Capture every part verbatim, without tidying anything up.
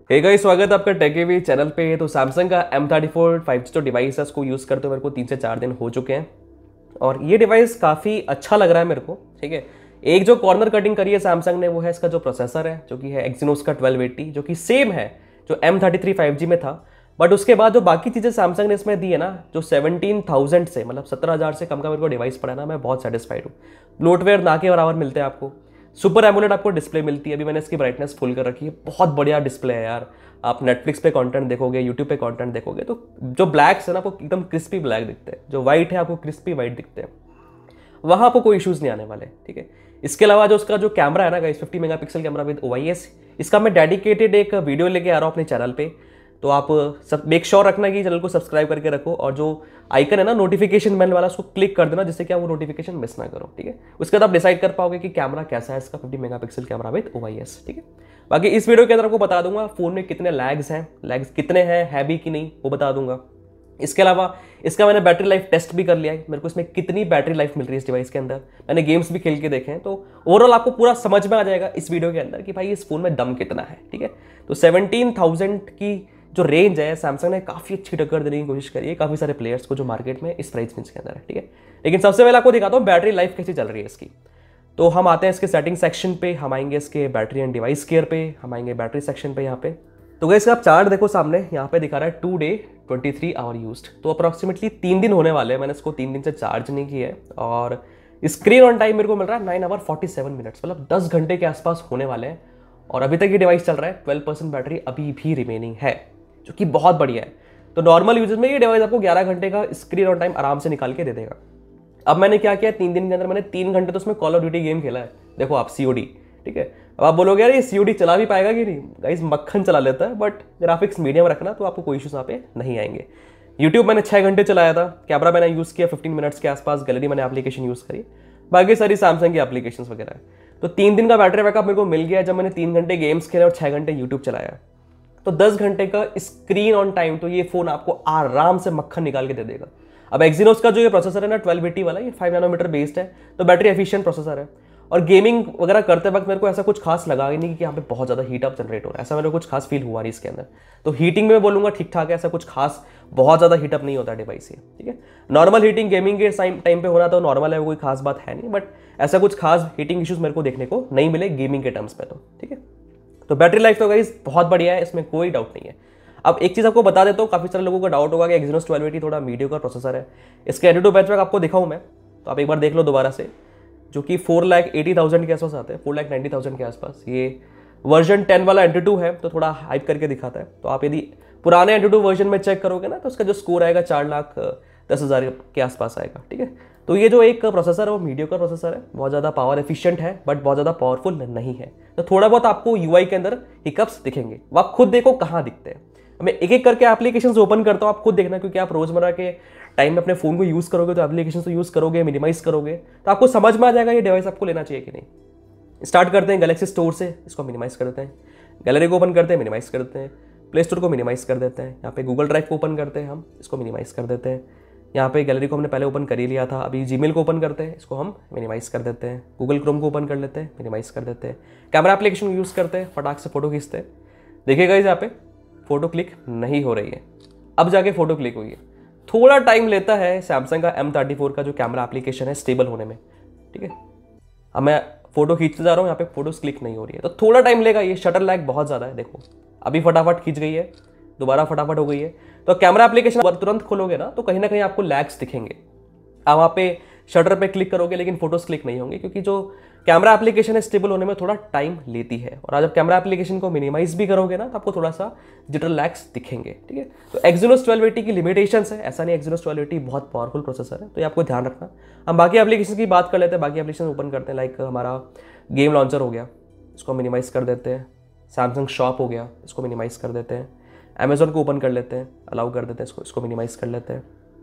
Hey guys, स्वागत है आपका टेकीवी चैनल पे। तो सैमसंग का M thirty four five G जो डिवाइस है उसको यूज़ करते हुए मेरे को तीन से चार दिन हो चुके हैं और ये डिवाइस काफ़ी अच्छा लग रहा है मेरे को। ठीक है, एक जो कॉर्नर कटिंग करी है सैमसंग ने वो है इसका जो प्रोसेसर है, जो कि है एक्सिनोस का ट्वेल्व एटी, जो कि सेम है जो M thirty three five G में था। बट उसके बाद जो बाकी चीज़ें सैमसंग ने इसमें दी है ना, जो सेवनटीन थाउजेंड से मतलब सत्रह हज़ार से कम का मेरे को डिवाइस पड़ा ना, मैं बहुत सेटिस्फाइड हूँ। ब्लोटवेयर ना के बराबर मिलते हैं आपको। सुपर एमोलेड आपको डिस्प्ले मिलती है। अभी मैंने इसकी ब्राइटनेस फुल कर रखी है, बहुत बढ़िया डिस्प्ले है यार। आप नेटफ्लिक्स पे कंटेंट देखोगे, यूट्यूब पे कंटेंट देखोगे तो जो ब्लैक्स है ना आपको एकदम क्रिस्पी ब्लैक दिखते हैं, जो वाइट है आपको क्रिस्पी वाइट दिखते हैं। वहाँ आपको कोई इश्यूज नहीं आने वाले। ठीक है, इसके अलावा जो उसका जो कैमरा है ना guys, fifty megapixel camera with O I S, इसका मैं डेडिकेटेड एक वीडियो लेके आ रहा हूँ अपने चैनल पे। तो आप सब मेक श्योर रखना कि चैनल को सब्सक्राइब करके रखो और जो आइकन है ना नोटिफिकेशन बेल वाला, उसको क्लिक कर देना जिससे कि आप वो नोटिफिकेशन मिस ना करो। ठीक है, उसके बाद आप डिसाइड कर पाओगे कि कैमरा कैसा है इसका, fifty megapixel camera with O I S. ठीक है, बाकी इस वीडियो के अंदर आपको बता दूंगा फोन में कितने लैग्स हैं, लैग्स कितने हैं, है भी कि नहीं वो बता दूंगा। इसके अलावा इसका मैंने बैटरी लाइफ टेस्ट भी कर लिया है, मेरे को इसमें कितनी बैटरी लाइफ मिल रही है इस डिवाइस के अंदर। मैंने गेम्स भी खेल के देखे हैं, तो ओवरऑल आपको पूरा समझ में आ जाएगा इस वीडियो के अंदर कि भाई इस फोन में दम कितना है। ठीक है, तो सेवनटीन थाउजेंड की जो रेंज है सैमसंग ने काफ़ी अच्छी टक्कर देने की कोशिश करी है काफ़ी सारे प्लेयर्स को जो मार्केट में इस प्राइस रेंज के अंदर है। ठीक है, लेकिन सबसे पहले आपको दिखाता हूँ बैटरी लाइफ कैसी चल रही है इसकी। तो हम आते हैं इसके सेटिंग सेक्शन पे, हम आएंगे इसके बैटरी एंड डिवाइस केयर पे, हम आएंगे बैटरी सेक्शन पे। यहाँ पे तो गाइस आप चार्ट देखो सामने, यहाँ पे दिखा रहा है today twenty three hour used, तो अप्रॉक्सीमेटली तीन दिन होने वाले हैं। मैंने इसको तीन दिन से चार्ज नहीं किया है और स्क्रीन ऑन टाइम मेरे को मिल रहा है nine hour forty seven minutes, मतलब दस घंटे के आसपास होने वाले हैं। और अभी तक ये डिवाइस चल रहा है, ट्वेल्व परसेंट बैटरी अभी भी रिमेनिंग है, जो कि बहुत बढ़िया है। तो नॉर्मल यूजेस में ये डिवाइस आपको ग्यारह घंटे का स्क्रीन ऑन टाइम आराम से निकाल के दे देगा। अब मैंने क्या किया, तीन दिन के अंदर मैंने तीन घंटे तो उसमें कॉल ऑफ ड्यूटी गेम खेला है। देखो आप सीओडी। ठीक है, अब आप बोलोगे यार ये सीओडी चला भी पाएगा कि नहीं, गाइस मक्खन चला लेता है, बट ग्राफिक्स मीडियम रखना तो आपको कोई इशूज यहाँ पे नहीं आएंगे। यूट्यूब मैंने छः घंटे चलाया था, कैमरा मैंने यूज़ किया फिफ्टीन मिनट्स के आसपास, गैलरी मैंने एप्लीकेशन यूज़ करी, बाकी सारी सैमसंग की एप्लीकेशन वगैरह है। तो तीन दिन का बैटरी बैकअप मेरे को मिल गया जब मैंने तीन घंटे गेम्स खेले और छः घंटे यूट्यूब चलाया। तो दस घंटे का स्क्रीन ऑन टाइम तो ये फोन आपको आराम से मक्खन निकाल के दे देगा। अब एक्सिनोस का जो ये प्रोसेसर है ना ट्वेल्व एटी वाला, ये फाइव नैनोमीटर बेस्ड है, तो बैटरी एफिशिएंट प्रोसेसर है। और गेमिंग वगैरह करते वक्त मेरे को ऐसा कुछ खास लगा ही नहीं कि यहाँ पे बहुत ज़्यादा हीट अप जनरेट हो रहा है, ऐसा मेरे को कुछ खास फील हुआ नहीं इसके अंदर। तो हीटिंग में मैं बोलूँगा ठीक ठाक है, ऐसा कुछ खास बहुत ज़्यादा हीटअप नहीं होता डिवाइस ये। ठीक है, नॉर्मल हीटिंग गेमिंग के टाइम पे होना तो नॉर्मल है, कोई खास बात है नहीं, बट ऐसा कुछ खास हीटिंग इशूज़ मेरे को देखने को नहीं मिले गेमिंग के टर्म्स में। तो ठीक है, तो बैटरी लाइफ तो गाइस बहुत बढ़िया है, इसमें कोई डाउट नहीं है। अब एक चीज़ आपको बता देता हूँ, काफ़ी सारे लोगों का डाउट होगा कि एक्सिनोस ट्वेल्व एटी थोड़ा मीडियोकर प्रोसेसर है। इसके एडिटो बेंचमार्क आपको दिखाऊँ मैं, तो आप एक बार देख लो दोबारा से, जो कि फोर लाख एटी थाउजेंड के आसपास आते हैं, फोर लाख नाइन्टी थाउजेंड के आसपास। ये वर्जन टेन वाला एंटी टू है, तो थोड़ा हाइप करके दिखाता है। तो आप यदि पुराने एंटी टू वर्जन में चेक करोगे ना, तो उसका जो स्कोर आएगा चार लाख दस हज़ार के आसपास आएगा। ठीक है, तो ये जो एक प्रोसेसर है वो मीडियोकर प्रोसेसर है, बहुत ज़्यादा पावर एफिशिएंट है, बट बहुत ज़्यादा पावरफुल नहीं है। तो थोड़ा बहुत आपको यूआई के अंदर हिकअप्स दिखेंगे, वो आप खुद देखो कहाँ दिखते हैं। मैं एक एक करके एप्लीकेशंस ओपन करता हूँ, आप खुद देखना, क्योंकि आप रोजमर्रा के टाइम में अपने फोन को यूज़ करोगे तो एप्लीकेशन तो यूज़ करोगे, मिनिमाइज करोगे, तो आपको समझ में आ जाएगा ये डिवाइस आपको लेना चाहिए कि नहीं। स्टार्ट करते हैं गैलेक्सी स्टोर से, इसको मिनिमाइज कर देते हैं, गैलरी को ओपन करते हैं, मिनिमाइज कर देते हैं, प्ले स्टोर को मिनिमाइज कर देते हैं, यहाँ पे गूगल ड्राइव को ओपन करते हैं हम, इसको मिनिमाइज कर देते हैं। यहाँ पे गैलरी को हमने पहले ओपन कर ही लिया था, अभी जीमेल को ओपन करते हैं, इसको हम मिनिमाइज कर देते हैं, गूगल क्रोम को ओपन कर लेते हैं, मिनिमाइज कर देते हैं, कैमरा एप्लीकेशन यूज़ करते हैं, फटाक से फोटो खींचते हैं। देखिएगा यहाँ पे फोटो क्लिक नहीं हो रही है, अब जाके फोटो क्लिक हुई है। थोड़ा टाइम लेता है सैमसंग का एम थर्टी फोर का जो कैमरा एप्लीकेशन है स्टेबल होने में। ठीक है, अब मैं फोटो खींचते जा रहा हूँ, यहाँ पे फोटोज क्लिक नहीं हो रही है, तो थोड़ा टाइम लेगा। ये शटर लैग बहुत ज़्यादा है, देखो अभी फटाफट खींच गई है, दोबारा फटाफट हो गई है। तो कैमरा एप्लीकेशन तुरंत खोलोगे ना, तो कहीं ना कहीं आपको लैग्स दिखेंगे। आप वहाँ पे शटर पे क्लिक करोगे लेकिन फोटोज क्लिक नहीं होंगे, क्योंकि जो कैमरा एप्लीकेशन है स्टेबल होने में थोड़ा टाइम लेती है। और जब कैमरा एप्लीकेशन को मिनिमाइज भी करोगे ना, तो आपको थोड़ा सा जिटर लैग्स दिखेंगे। ठीक है, तो एक्सिनोस ट्वेल्व एटी की लिमिटेशंस है, ऐसा नहीं एक्सिनोस ट्वेल्व एटी बहुत पावरफुल प्रोसेसर है, तो ये आपको ध्यान रखना। हम बाकी एप्लीकेशन की बात कर लेते हैं, बाकी एप्लीकेशन ओपन करते हैं। लाइक हमारा गेम लॉन्चर हो गया, इसको मिनिमाइज कर देते हैं। सैमसंग शॉप हो गया, इसको मिनिमाइज कर देते हैं। अमेजोन को ओपन कर लेते हैं, अलाउ कर देते हैं इसको, इसको मिनिमाइज कर लेते हैं।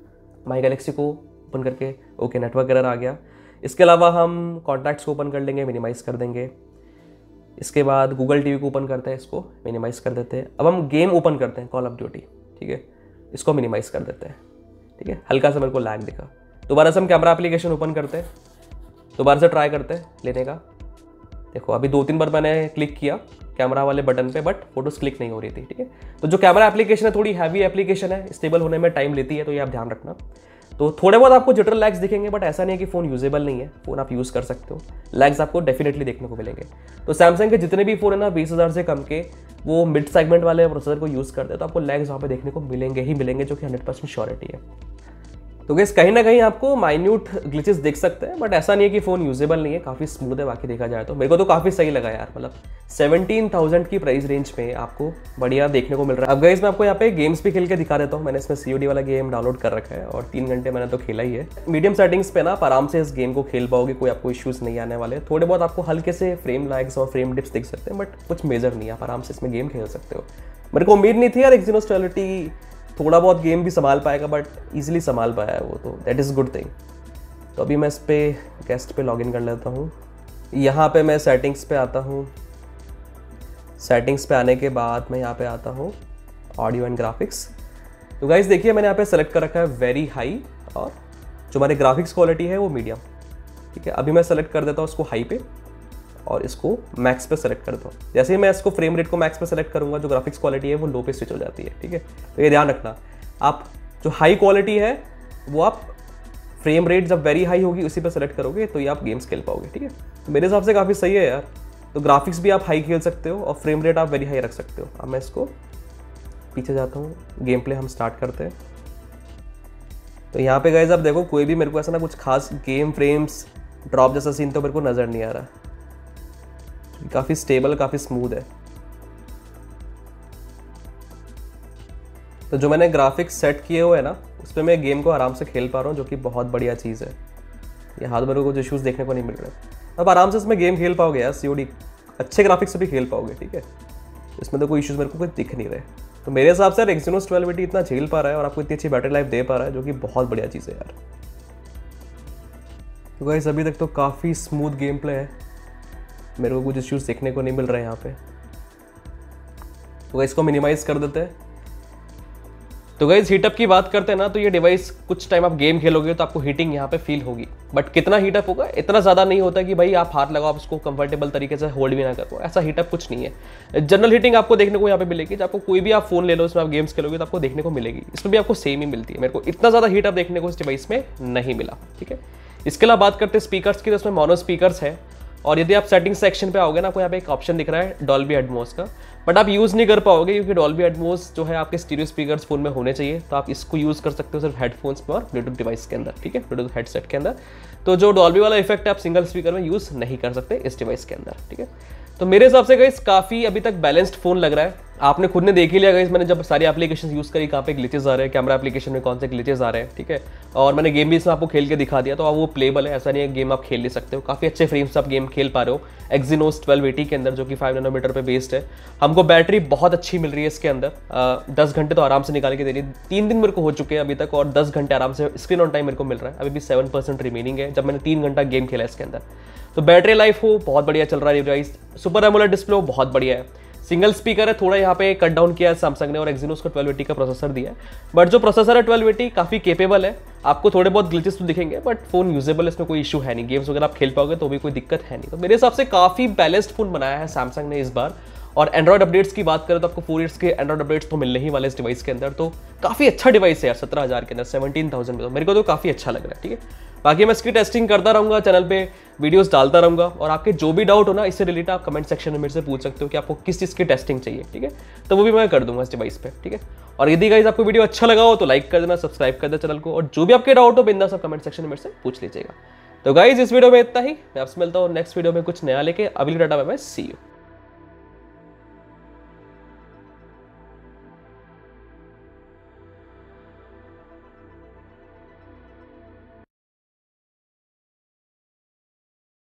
माई गैलेक्सी को ओपन करके ओके नेटवर्क एरर आ गया। इसके अलावा हम कॉन्टैक्ट्स को ओपन कर लेंगे, मिनिमाइज कर देंगे। इसके बाद गूगल टीवी को ओपन करते हैं, इसको मिनिमाइज कर देते हैं। अब हम गेम ओपन करते हैं, कॉल ऑफ ड्यूटी। ठीक है, इसको मिनिमाइज कर देते हैं। ठीक है, हल्का सा मेरे को लैग दिखा। दोबारा से हम कैमरा एप्लीकेशन ओपन करते हैं, दोबारा से ट्राई करते हैं लेने का। देखो अभी दो तीन बार मैंने क्लिक किया, कैमरा वाले बटन पे, बट फोटोज क्लिक नहीं हो रही थी, ठीक है। तो जो कैमरा एप्लीकेशन है थोड़ी हैवी एप्लीकेशन है, स्टेबल होने में टाइम लेती है, तो ये आप ध्यान रखना। तो थोड़े बहुत आपको जिटर लैग्स दिखेंगे, बट ऐसा नहीं है कि फ़ोन यूजेबल नहीं है, फ़ोन आप यूज़ कर सकते हो, लैग्स आपको डेफिनेटली देखने को मिलेंगे। तो सैमसंग के जितने भी फ़ोन है ना बीस हज़ार से कम के, वो मिड सेगमेंट वाले प्रोसेसर को यूज़ करते हैं, तो आपको लैग्स वहाँ पे देखने को मिलेंगे ही मिलेंगे, जो कि हंड्रेड परसेंट श्योरिटी है। तो गाइस कहीं ना कहीं आपको माइन्यूट ग्लिचेस देख सकते हैं, बट ऐसा नहीं है कि फ़ोन यूजेबल नहीं है, काफ़ी स्मूथ है बाकी देखा जाए तो। मेरे को तो काफ़ी सही लगा यार, मतलब सेवनटीन थाउजेंड की प्राइस रेंज में आपको बढ़िया देखने को मिल रहा है। अब गाइस मैं आपको यहाँ पे गेम्स भी खेल के दिखा देता हूँ। मैंने इसमें सीओडी वाला गेम डाउनलोड कर रखा है और तीन घंटे मैंने तो खेला ही है। मीडियम सेटिंग्स पे ना आप आराम से इस गेम को खेल पाओगे, कोई आपको इश्यूज़ नहीं आने वाले। थोड़े बहुत आपको हल्के से फ्रेम लैग्स और फ्रेम डिप्स दिख सकते हैं, बट कुछ मेजर नहीं है, आप आराम से इसमें गेम खेल सकते हो। मेरे को उम्मीद नहीं थी यार एक्सिनोस ट्वेल्व थोड़ा बहुत गेम भी संभाल पाएगा, बट इजीली संभाल पाया है वो, तो दैट इज़ गुड थिंग। तो अभी मैं इस पे गेस्ट पे लॉगिन कर लेता हूँ। यहाँ पे मैं सेटिंग्स पे आता हूँ। सेटिंग्स पे आने के बाद मैं यहाँ पे आता हूँ ऑडियो एंड ग्राफिक्स। तो गाइस देखिए मैंने यहाँ पे सेलेक्ट कर रखा है वेरी हाई, और जो हमारे ग्राफिक्स क्वालिटी है वो मीडियम, ठीक है। अभी मैं सेलेक्ट कर देता हूँ उसको हाई पे और इसको मैक्स पे सेलेक्ट करता हूँ। जैसे ही मैं इसको फ्रेम रेट को मैक्स पे सेलेक्ट करूँगा, जो ग्राफिक्स क्वालिटी है वो लो पे स्विच हो जाती है, ठीक है। तो ये ध्यान रखना, आप जो हाई क्वालिटी है वो आप फ्रेम रेट जब वेरी हाई होगी उसी पे सेलेक्ट करोगे, तो ये आप गेम्स खेल पाओगे, ठीक है। तो मेरे हिसाब से काफ़ी सही है यार। तो ग्राफिक्स भी आप हाई खेल सकते हो और फ्रेम रेट आप वेरी हाई रख सकते हो। अब मैं इसको पीछे जाता हूँ, गेम प्ले हम स्टार्ट करते हैं। तो यहाँ पे गाइस आप देखो, कोई भी मेरे को ऐसा ना कुछ खास गेम फ्रेम्स ड्रॉप जैसा सीन तो मेरे को नज़र नहीं आ रहा। काफ़ी स्टेबल, काफ़ी स्मूथ है। तो जो मैंने ग्राफिक्स सेट किए हुए हैं ना, उस पर मैं गेम को आराम से खेल पा रहा हूँ, जो कि बहुत बढ़िया चीज़ है। यहाँ तो मेरे को कुछ इश्यूज़ देखने को नहीं मिल रहे। अब आराम से इसमें गेम खेल पाओगे यार, सीओडी अच्छे ग्राफिक्स से भी खेल पाओगे, ठीक है। इसमें तो कोई इश्यूज़ मेरे को कुछ दिख नहीं रहे। तो मेरे हिसाब से एक्सिनोस ट्वेल्व एटी इतना झेल पा रहा है और आपको इतनी अच्छी बैटरी लाइफ दे पा रहा है, जो कि बहुत बढ़िया चीज़ है यार। तो गाइस अभी तक तो काफ़ी स्मूथ गेम प्ले है, मेरे को कुछ इश्यूज़ देखने को नहीं मिल रहे हैं यहाँ पे। तो गाइस इसको मिनिमाइज कर देते हैं। तो गाइस हीटअप की बात करते हैं ना, तो ये डिवाइस कुछ टाइम आप गेम खेलोगे तो आपको हीटिंग यहाँ पे फील होगी, बट कितना हीटअप होगा, इतना ज़्यादा नहीं होता कि भाई आप हाथ लगाओ आप इसको कंफर्टेबल तरीके से होल्ड भी ना करो। ऐसा हीटअप कुछ नहीं है। जनरल हीटिंग आपको देखने को यहाँ पे मिलेगी। जब आपको कोई भी आप फोन ले लो, इसमें आप गेम्स खेलोगे तो आपको देखने को मिलेगी। इसमें भी आपको सेम ही मिलती है। मेरे को इतना ज़्यादा हीटअप देखने को इस डिवाइस में नहीं मिला, ठीक है। इसके अलावा बात करते हैं स्पीकर्स की, तो इसमें मोनो स्पीकर्स है। और यदि आप सेटिंग सेक्शन पे आओगे ना, आपको यहाँ पे एक ऑप्शन दिख रहा है डॉल्बी एटमॉस का, बट आप यूज़ नहीं कर पाओगे क्योंकि डॉल्बी एटमॉस जो है आपके स्टीरियो स्पीकर्स फोन में होने चाहिए। तो आप इसको यूज़ कर सकते हो सिर्फ हेडफोन्स में और ब्लूटूथ डिवाइस के अंदर, ठीक है, ब्लूटूथ हेडसेट के अंदर। तो जो डॉल्बी वाला इफेक्ट है आप सिंगल स्पीकर में यूज़ नहीं कर सकते इस डिवाइस के अंदर, ठीक है। तो मेरे हिसाब से गाइस काफ़ी अभी तक बैलेंस्ड फोन लग रहा है। आपने खुद ने देख ही लिया गाइस, मैंने जब सारी एप्लीकेशन यूज़ करी कहाँ पे ग्लिचेस आ रहे हैं, कैमरा एप्लीकेशन में कौन से ग्लिचेस आ रहे हैं, ठीक है। और मैंने गेम भी इसमें आपको खेल के दिखा दिया, तो आप वो प्लेबल है, ऐसा नहीं है गेम आप खेल ले सकते हो। काफ़ी अच्छे फ्रेम्स आप गेम खेल पा रहे हो एक्सिनोस ट्वेल्व एटी के अंदर, जो कि फाइव नैनोमीटर पे बेस्ड है। हमको बैटरी बहुत अच्छी मिल रही है इसके अंदर, दस घंटे तो आराम से निकाल के दे रही है। तीन दिन मेरे को हो चुके हैं अभी तक और दस घंटे आराम से स्क्रीन ऑन टाइम मेरे को मिल रहा है। अभी भी सेवन परसेंट रिमेनिंग है जब मैंने तीन घंटा गेम खेला इसके अंदर। तो बैटरी लाइफ हो बहुत बढ़िया चल रहा है डिवाइस। सुपर एमोलेड डिस्प्ले हो बहुत बढ़िया है। सिंगल स्पीकर है, थोड़ा यहाँ पे कट डाउन किया है सैमसंग ने और एक्सिनोस को ट्वेल्व एटी का प्रोसेसर दिया है, बट जो प्रोसेसर है ट्वेल्व एटी काफ़ी केपेबल है। आपको थोड़े बहुत ग्लिचेस तो दिखेंगे, बट फोन यूजेबल है, इसमें कोई इशू है नहीं। गेम्स वगैरह आप खेल पाओगे तो भी कोई दिक्कत है नहीं। तो मेरे हिसाब से काफ़ी बैलेंस्ड फोन बनाया है सैमसंग ने इस बार। और एंड्रॉइड अपडेट्स की बात करें तो आपको फोर ईयर्स के एंड्रॉइड अपडेट्स तो मिलने ही वाले इस डिवाइस के अंदर। तो काफ़ी अच्छा डिवाइस है यार, सत्रह हज़ार के अंदर, सेवनटीन थाउजेंड में, तो मेरे को तो काफ़ी अच्छा लग रहा है, ठीक है। बाकी मैं इसकी टेस्टिंग करता रहूँगा, चैनल पे वीडियोस डालता रहूँगा, और आपके जो भी डाउट हो ना इससे रिलेटेड आप कमेंट सेक्शन में मेरे से पूछ सकते हो कि आपको किस चीज़ की टेस्टिंग चाहिए, ठीक है। तो वो भी मैं कर दूंगा इस डिवाइस पे, ठीक है। और यदि गाइस आपको वीडियो अच्छा लगा हो तो लाइक कर देना, सब्सक्राइब कर देना चैनल को, और जो भी आपके डाउट हो बिंदास आप कमेंट सेक्शन में मेरे से पूछ लीजिएगा। तो गाइस इस वीडियो में इतना ही, मैं आपसे मिलता हूँ नेक्स्ट वीडियो में कुछ नया लेके। अभी tata bye bye, see you.